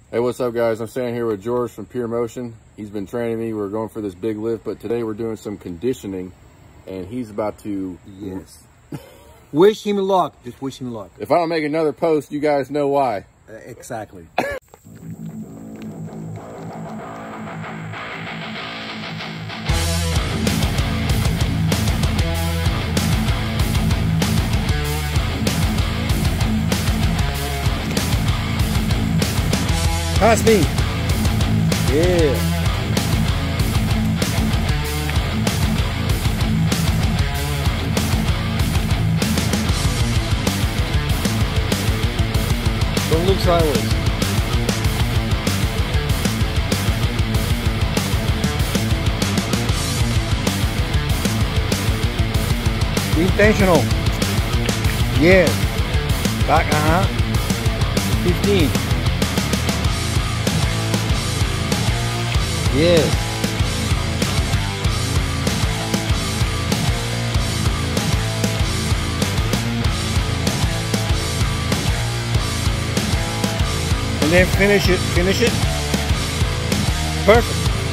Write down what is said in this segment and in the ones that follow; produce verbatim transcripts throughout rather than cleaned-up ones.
Hey, what's up, guys? I'm standing here with George from Pure Motion. He's been training me. We're going for this big lift, but today we're doing some conditioning, and he's about to... Yes. Wish him luck. Just wish him luck. If I don't make another post, you guys know why. Uh, exactly. Pass me. Yeah. Don't look sideways. Be intentional. Yes. Back, uh-huh. fifteen. Yes. And then finish it, finish it. Perfect.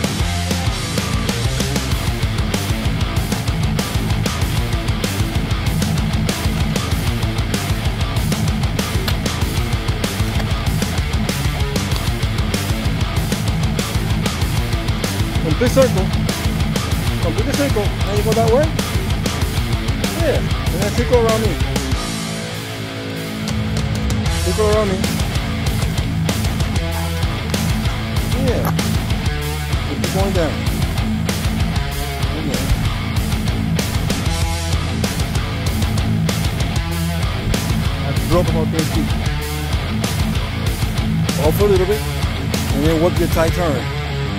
Complete circle. Complete the circle. Now you go that way. Yeah. And then circle around me. Circle around me. Yeah. Keep going down. Okay. I have to drop about ten feet. Off a little bit. And then work your tight turn.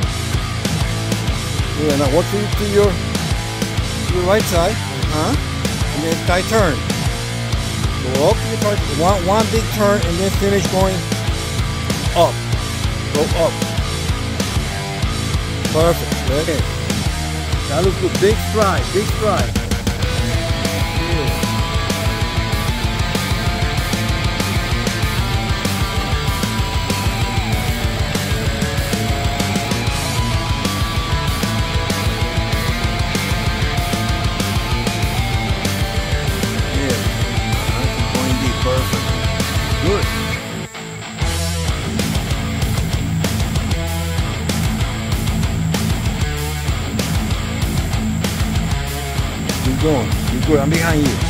Yeah, now walk to, to your to your right side, huh? And then tight turn. Go up to your tight, one one big turn, and then finish going up. Go up. Perfect. Okay. That looks good. Big stride. Big stride. Yeah. Good. Keep going. Keep good. I'm behind you.